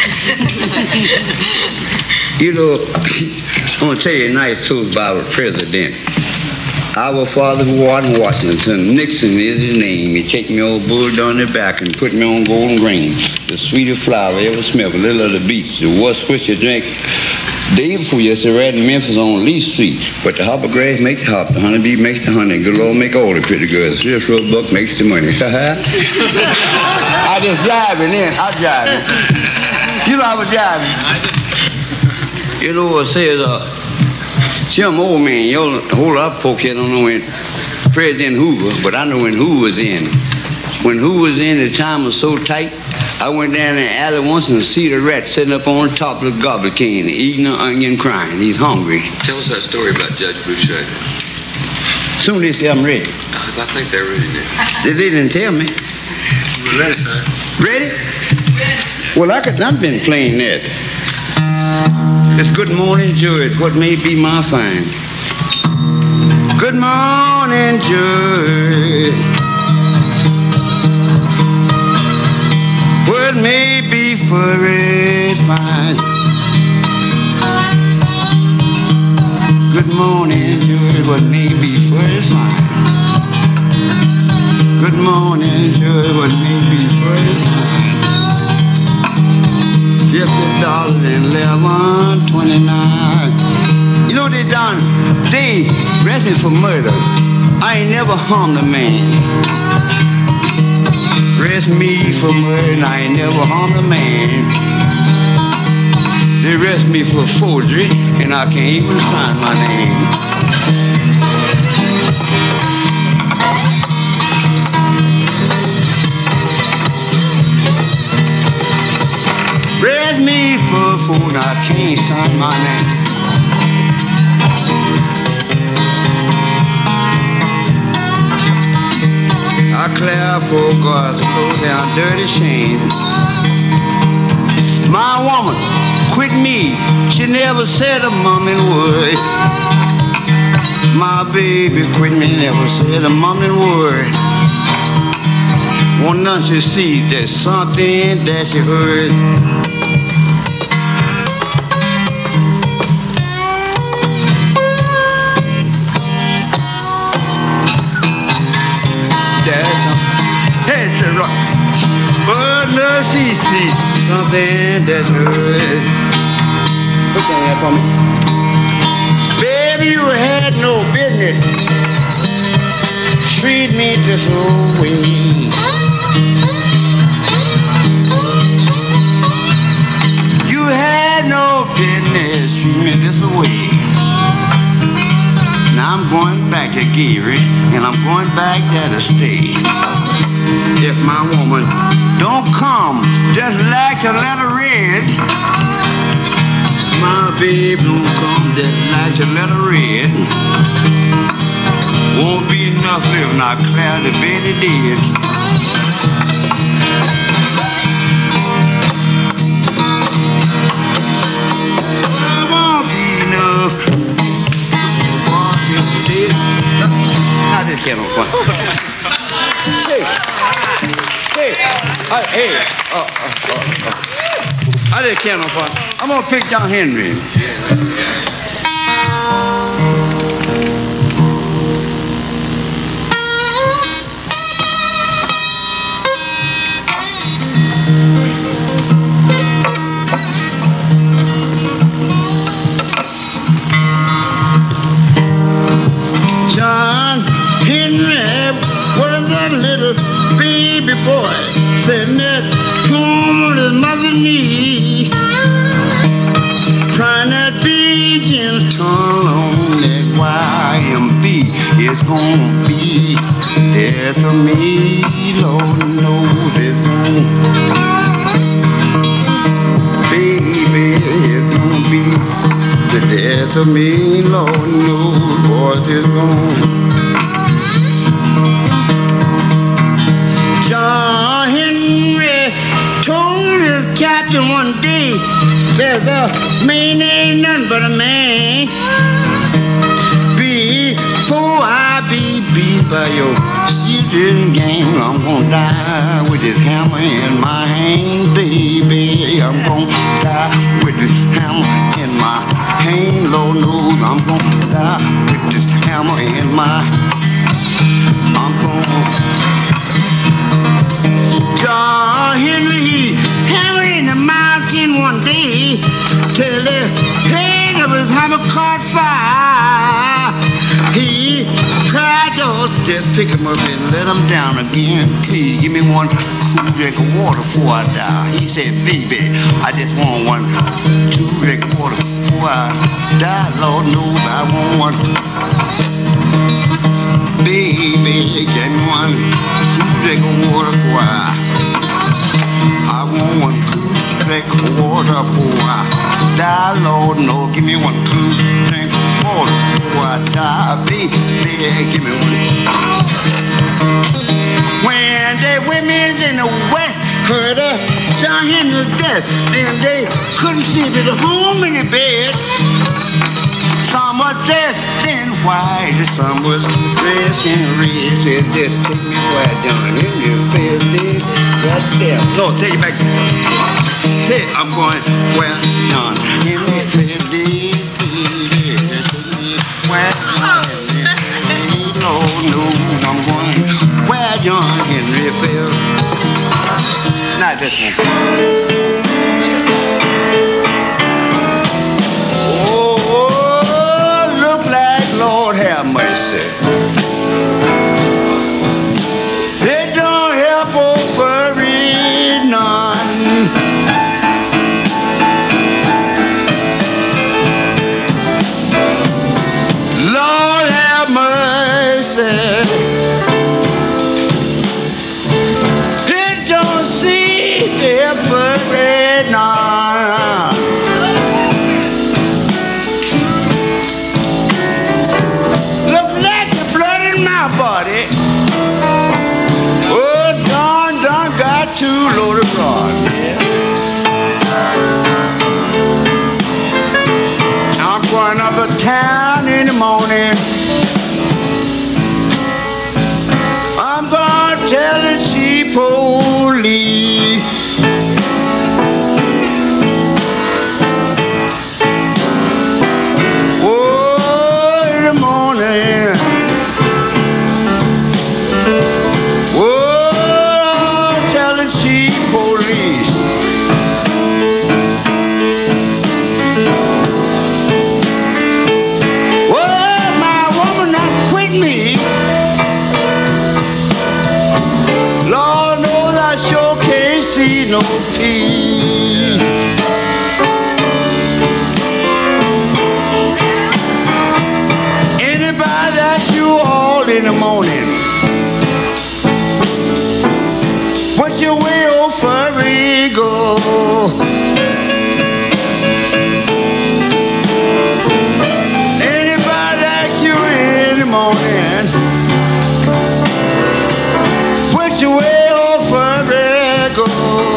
You know, I'm going to tell you a nice truth about our president. Our father who art in Washington, Nixon is his name. He take me old bull down the back and put me on Golden Grain, the sweetest flower I ever smelled, a little of the beach, the worst which you drink. Day before yesterday, right in Memphis on Lee Street. But the hoppergrass make the hop, the honeybee makes the honey, good Lord make all the pretty girls. This real buck makes the money. I just driving in. I driving. You know I was driving. You know what it says, see, I'm old man. You know, a whole lot of folks here don't know when President Hoover, but I know when Hoover was in. When Hoover was in, the time was so tight, I went down in the alley once and see the rat sitting up on the top of the goblet can, eating an onion, crying. He's hungry. Tell us that story about Judge Boucher. Soon they say I'm ready. I think they're ready now. They didn't tell me. We're ready, sir. Ready? Well, I could not been playing that. It's Good Morning, George, what may be my fine. Good morning, George. What may be for its fine. Good morning, George, what may be for its fine. Good morning, George, what may be for its fine. $50.11.29. You know they done? They arrested me for murder. I ain't never harmed a man. Arrest me for murder and I ain't never harmed a man. They arrest me for forgery and I can't even sign my name. Arrest me for food and I can't sign my name. I clear for God to close down dirty shame. My woman quit me. She never said a mumbling word. My baby quit me, never said a mumbling word. One night she see there's something that she heard. But no, she see something that's good. Put that there for me. Baby, you had no business treat me this way. You had no business treat me this way. Now I'm going back to Gary, and I'm going back there to stay. If my woman don't come just like a letter red, my baby don't come just like a letter red, won't be enough living, I clear the bed dead. I won't be enough. Now this can't be fun. Hey, I just can't no fun. I'm gonna pick John Henry. John Henry, what is that little baby boy sitting at home on his mother's knee, trying to be gentle on that YMB. It's gonna be death of me, Lord knows it's gonna. Baby, it's gonna be the death of me, Lord knows what it's gonna. John Henry told his captain one day, there's a man ain't nothing but a man. Before I be beat by your shooting game. I'm gonna die with this hammer in my hand, baby. I'm gonna die with this hammer in my hand. Lord knows I'm gonna die with this hammer in my hand. I'm gonna John Henry hammer in the mountain one day till the head of his hammer caught fire. He tried to just pick him up and let him down again. Please give me one cool drink of water before I die. He said, baby, I just want one cool drink of water before I die. Lord knows I want one. Baby, give me one cool drink of water before I want one cool drink of water before I die. Lord knows, give me one cool drink of water before I die. Baby, give me one. When the women in the West heard of John Henry's death, then they couldn't sleep at home in the bed. Some was dressed in white, some was dressed in red. Said, just take me where John Henry fell dead right there. No, take it back. Say, I'm going where John Henry fell dead. Where John Henry, Lord knows I'm going where John Henry fell. Not this one. Lord have mercy. They don't help over it none. Lord have mercy. They don't see help over it none. Body. Oh, Don got too loaded broad. I'm going up to town in the morning. I'm gonna tell the sheep police. Oh, in the morning. Police. Well, my woman not quit me. Lord knows I sure can't see no peace. Anybody that's you all in the morning, what's your way over go? Anybody asks you in the morning, what's your way over go?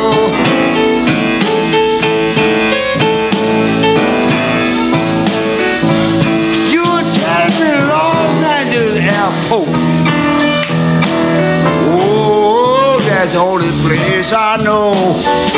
You were telling me Los Angeles Airport. That's the only place I know.